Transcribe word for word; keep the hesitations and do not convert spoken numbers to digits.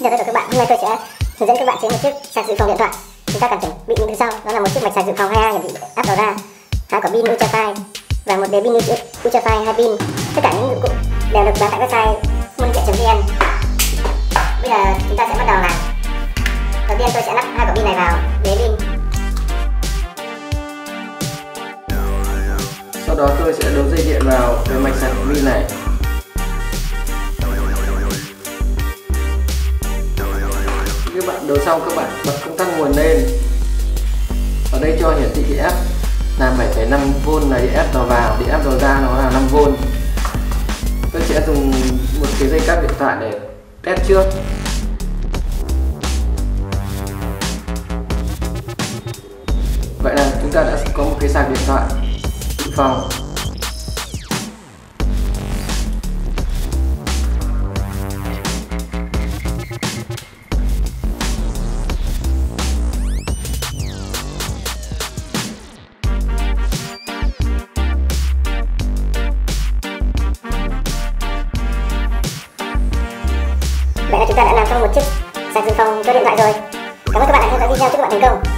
Chào tất cả các bạn, hôm nay tôi sẽ hướng dẫn các bạn chế một chiếc sạc dự phòng điện thoại. Chúng ta cần chuẩn bị những thứ sau, đó là một chiếc mạch sạc dự phòng hai A hiển thị áp đầu ra, hai quả pin Ultrafine và một đế pin Ultrafine hai pin. Tất cả những dụng cụ đều được bán tại website muonviet.vn. Bây giờ chúng ta sẽ bắt đầu làm. Đầu tiên tôi sẽ lắp hai quả pin này vào đế pin. Sau đó tôi sẽ đấu dây điện vào cái mạch sạc pin này. Khi các bạn đấu xong, các bạn bật công tắc nguồn lên. Ở đây cho hiển thị điện áp là bảy phẩy năm vôn là điện áp đầu vào, điện áp đầu ra nó là năm vôn. Tôi sẽ dùng một cái dây cáp điện thoại để test trước. Vậy là chúng ta đã có một cái sạc điện thoại dự phòng. Vậy là chúng ta đã làm xong một chiếc sạc dự phòng cho điện thoại rồi. Cảm ơn các bạn đã theo dõi video, chúc các bạn thành công.